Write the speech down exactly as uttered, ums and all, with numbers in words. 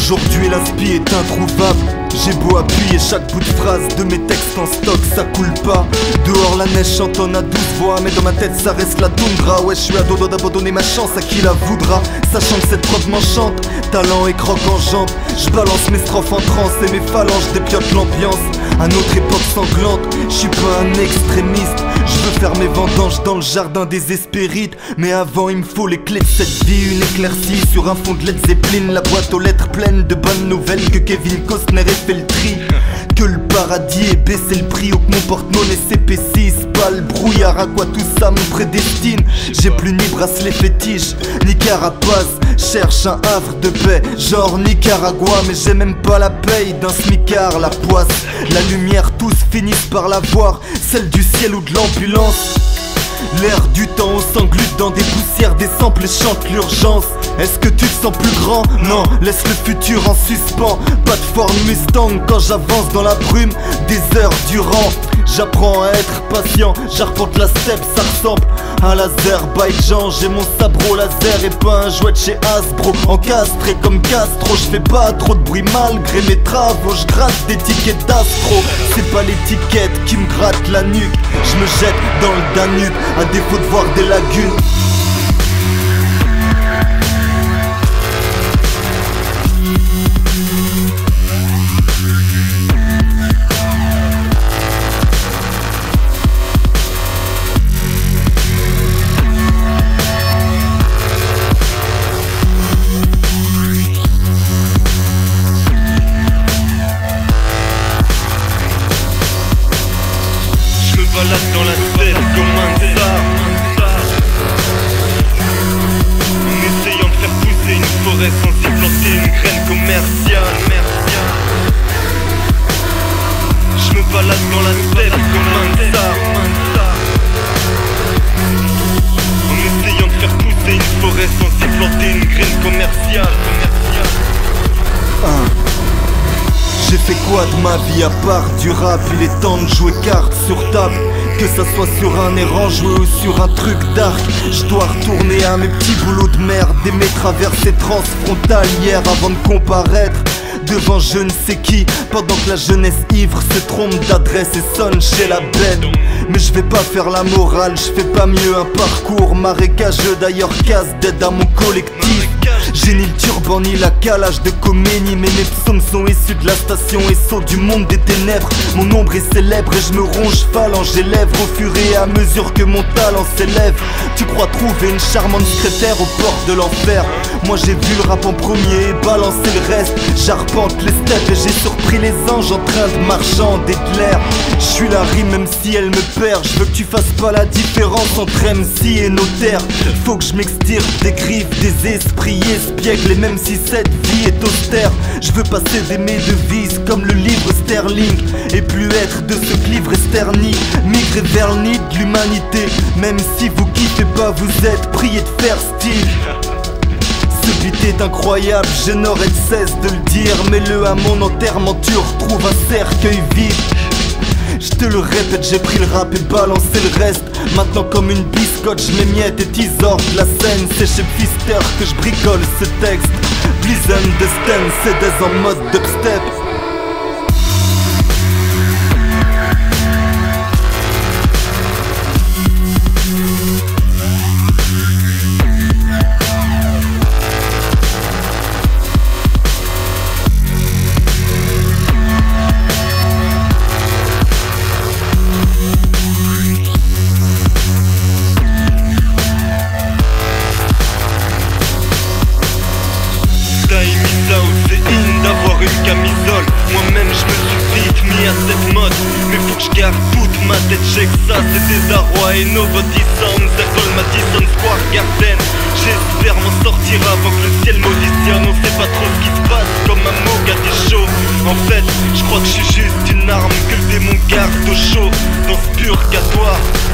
Aujourd'hui l'inspi est introuvable. J'ai beau appuyer chaque bout de phrase de mes textes en stock, ça coule pas. Dehors la neige chantonne à douze voix, mais dans ma tête ça reste la toundra. Ouais, je suis à dos d'abandonner ma chance à qui la voudra, sachant que cette preuve m'enchante. Talent et croque en jambes, je balance mes strophes en transe et mes phalanges dépiotent l'ambiance. À notre époque sanglante, je suis pas un extrémiste. Je veux faire mes vendanges dans le jardin des Hespérides, mais avant il me faut les clés de cette vie. Une éclaircie sur un fond de Led Zeppelin, la boîte aux lettres pleine de bonnes nouvelles, que Kevin Costner ait fait le tri, que le paradis ait baissé le prix, ou que mon porte-monnaie s'épaississe. Pas le brouillard, à quoi tout ça me prédestine. J'ai plus ni bracelet fétiche, ni carapace. Cherche un havre de paix, genre Nicaragua. Mais j'ai même pas la paye d'un smicard, la poisse. La lumière, tous finissent par la voir, celle du ciel ou de l'ambulance. L'air du temps s'englute dans des poussières, des samples chantent l'urgence. Est-ce que tu te sens plus grand? Non, laisse le futur en suspens. Pas de Ford Mustang quand j'avance dans la brume des heures durant. J'apprends à être patient, j'arpente la steppe, ça ressemble à l'Azerbaïdjan. J'ai mon sabre laser et pas un jouet de chez Hasbro. Encastré comme Castro, je fais pas trop de bruit malgré mes travaux. Je gratte des tickets d'astro, c'est pas l'étiquette qui me gratte la nuque. Je me jette dans le Danube, à défaut de voir des lagunes. Balade dans la tête comme un tsar, en essayant de faire pousser une forêt sans y planter une graine commerciale. Je me balade dans la tête comme un tsar, en essayant de faire pousser une forêt sans y planter une graine commerciale. Un. J'ai fait quoi de ma vie à part du rap? Il est temps de jouer carte sur table, que ça soit sur un errant joué ou sur un truc dark. Je dois retourner à mes petits boulots de merde, aimer traverser transfrontalière avant de comparaître devant je ne sais qui, pendant que la jeunesse ivre se trompe d'adresse et sonne chez la bête. Mais je vais pas faire la morale, je fais pas mieux un parcours marécageux, d'ailleurs casse d'aide à mon collectif. J'ai ni le turban ni la calage de Khomeini, mais mes psaumes sont issus de la station et sont du monde des ténèbres. Mon ombre est célèbre et je me ronge phalange et lèvres au fur et à mesure que mon talent s'élève. Tu crois trouver une charmante secrétaire aux portes de l'enfer? Moi j'ai vu le rap en premier et balancé le reste. J'arpente les steppes et j'ai surpris les anges en train de marchander de l'air. Je suis la rime même si elle me perd. Je veux que tu fasses pas la différence entre M C et notaire. Faut que je m'extirpe des griffes des esprits espiègles, et même si cette vie est austère, je veux passer des mes devises comme le livre sterling, et plus être de ce que livre esterni. Migrer vers le nid de l'humanité, même si vous kiffez pas, vous êtes priés de faire style. Ce beat est incroyable, je n'aurais de cesse de le dire. Mets-le à mon enterrement, tu retrouves un cercueil vide. Je te le répète, j'ai pris le rap et balancé le reste. Maintenant comme une biscotte, je m'émiette et t'isore de la scène. C'est chez Pfister que je bricole ce texte. Please understand, c'est des en mode dubstep. D'avoir une camisole, moi-même je me suis vite mis à cette mode. Mais faut que je garde toute ma tête, j'ai que ça, c'est désarroi et nobody sounds. École Madison Square Garden, j'espère m'en sortir avant que le ciel m'auditionne. On sait pas trop ce qui se passe comme un Mogadiscio. En fait, je crois que je suis juste une arme que le démon garde au chaud dans ce purgatoire.